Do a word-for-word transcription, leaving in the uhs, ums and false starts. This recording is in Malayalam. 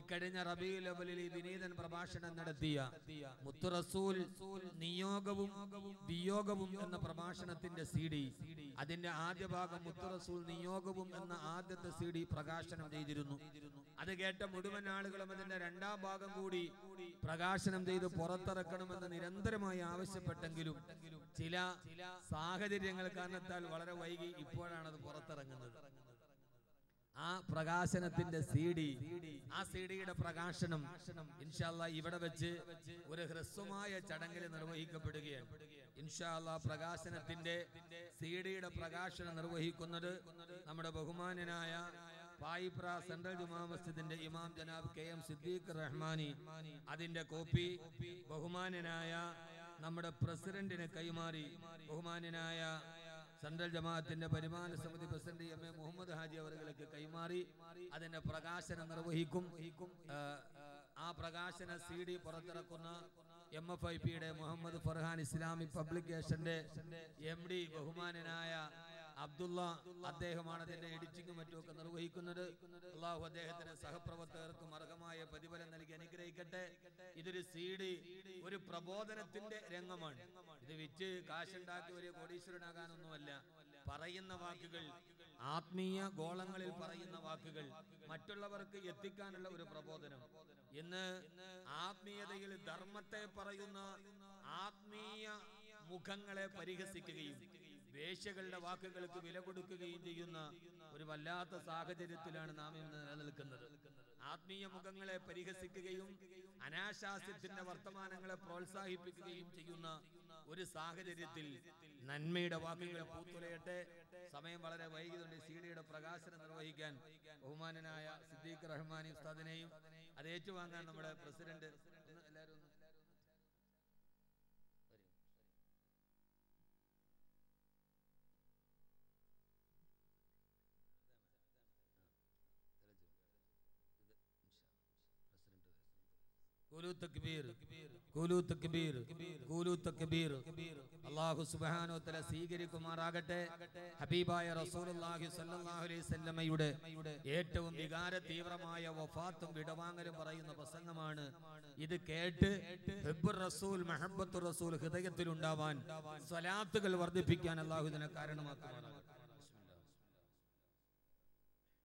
ഇക്കഴിഞ്ഞ റബീഉൽ അവ്വലിൽ വിനീതൻ പ്രഭാഷണം നടത്തിയ മുത്തു റസൂൽ നിയോഗവും വിയോഗവും എന്ന പ്രഭാഷണത്തിന്റെ സി ഡി, അതിന്റെ ആദ്യ ഭാഗം മുത്തു റസൂൽ നിയോഗവും എന്ന ആദ്യത്തെ സി ഡി പ്രകാശനം ചെയ്തിരുന്നു. അത് കേട്ട മുഴുവൻ ആളുകളും അതിന്റെ രണ്ടാം ഭാഗം കൂടി പ്രകാശനം ചെയ്ത് പുറത്തിറക്കണമെന്ന് നിരന്തരമായി ആവശ്യപ്പെട്ടെങ്കിലും ചില സാഹചര്യങ്ങൾ കാരണത്താൽ വളരെ വൈകി ഇപ്പോഴാണ് അത് പുറത്തിറങ്ങുന്നത്. ആ പ്രകാശനത്തിന്റെ സി ഡി, ആ സി ഡിയുടെ പ്രകാശനം ഇൻഷാ അല്ലാഹ് ഇവിടെ വെച്ച് ഒരു ഹ്രസ്വമായ ചടങ്ങിൽ നിർവഹിക്കപ്പെടുകയാണ്. ഇൻഷാ അല്ലാഹ് പ്രകാശനത്തിന്റെ സി ഡിയുടെ പ്രകാശനം നിർവഹിക്കുന്നത് നമ്മുടെ ബഹുമാനനായ പായിപ്ര സെൻട്രൽ ജുമാ മസ്ജിദിന്റെ ഇമാം ജനാബ് കെ എം സിദ്ദീഖ് റഹ്മാനി അതിന്റെ കോപ്പി ബഹുമാനനായ നമ്മുടെ പ്രസിഡന്റിനെ കൈമാറി ബഹുമാനനായ സെൻട്രൽ ജമാഅത്തിന്റെ പരിപാലന സമിതി president M A Muhammad Haji അവർക്ക് കൈമാറി അതിന്റെ പ്രകാശനം നിർവഹിക്കും. ആ പ്രകാശന സി ഡി പുറത്തിറക്കുന്ന എം എഫ് ഐ പിയുടെ മുഹമ്മദ് ഫർഹാൻ ഇസ്ലാമിക് പബ്ലിക്കേഷന്റെ എം ഡി ബഹുമാനനായ അബ്ദുള്ള, അദ്ദേഹമാണ് അതിന്റെ എഡിറ്റിംഗും മറ്റുമൊക്കെ നിർവഹിക്കുന്നത്. അള്ളാഹു അദ്ദേഹത്തിന് സഹപ്രവർത്തകർക്കും അർഹമായ പ്രതിഫലം നൽകി അനുഗ്രഹിക്കട്ടെ. ഇതൊരു സി ഡി, ഒരു പ്രബോധനത്തിന്റെ രംഗമാണ്. ഇത് വിറ്റ് കാശുണ്ടാക്കി ഒരു കോടീശ്വരനാകാനൊന്നുമല്ല. പറയുന്ന വാക്കുകൾ ആത്മീയ ഗോളങ്ങളിൽ പറയുന്ന വാക്കുകൾ മറ്റുള്ളവർക്ക് എത്തിക്കാനുള്ള ഒരു പ്രബോധനം. ഇന്ന് ആത്മീയതയിൽ ധർമ്മത്തെ പറയുന്ന ആത്മീയ മുഖങ്ങളെ പരിഹസിക്കുകയും വേശ്യകളുടെ വാക്കുകൾക്ക് വില കൊടുക്കുകയും ചെയ്യുന്ന ഒരു വല്ലാത്ത സാഹചര്യത്തിലാണ് നാം ഇന്ന് നിലനിൽക്കുന്നത്. ആത്മീയ മുഖങ്ങളെ പരിഹസിക്കുകയും അനാശാസ്യത്തിന്റെ വർത്തമാനങ്ങളെ പ്രോത്സാഹിപ്പിക്കുകയും ചെയ്യുന്ന ഒരു സാഹചര്യത്തിൽ നന്മയുടെ വാക്കുകൾ പൂത്തുലയട്ടെ. സമയം വളരെ വൈകിയതുകൊണ്ട് സി ഡിയുടെ പ്രകാശനം നിർവഹിക്കാൻ ബഹുമാനനായ സിദ്ദീഖ് റഹ്മാനി ഉസ്താദിനെയും അത് ഏറ്റുവാങ്ങാൻ നമ്മുടെ പ്രസിഡന്റ് എല്ലാവരും ഖുലൂ തക്ബീർ, ഖുലൂ തക്ബീർ, ഖുലൂ തക്ബീർ. അല്ലാഹു സുബ്ഹാനഹു വ തആല സ്വീകരിക്കുമാറാകട്ടെ. ഹബീബായ റസൂലുള്ളാഹി സ്വല്ലല്ലാഹു അലൈഹി വസല്ലമയുടെ ഏറ്റവും വികാര തീവ്രമായ വഫാത്തും വിടവാങ്ങലും പറയുന്ന പ്രസംഗമാണ് ഇത്. കേട്ട് ഹുബ്ബുർ റസൂൽ, മഹബ്ബത്തുർ റസൂൽ ഹൃദയത്തിൽ ഉണ്ടാവാൻ സ്വലാത്തുകൾ വർദ്ധിപ്പിക്കാൻ അല്ലാഹു ഇതിനെ കാരണമാക്കുമാറാകട്ടെ.